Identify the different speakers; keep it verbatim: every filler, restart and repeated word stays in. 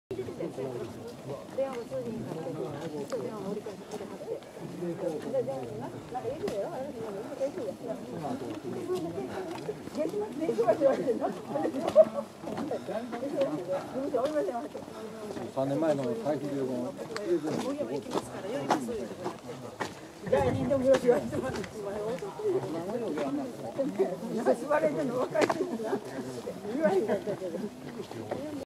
Speaker 1: 電話も通じにかって、電話も折り返ししてはって。で、電話にな、なんかいるよ、あれ、今難しいやつだ。月末で忙しいわけでな。
Speaker 2: 三年前の台風でも。
Speaker 1: もう今行きますから、寄ります。誰にでもよろしく言われてます。座れてるの分かってるな。言わへんかったけど。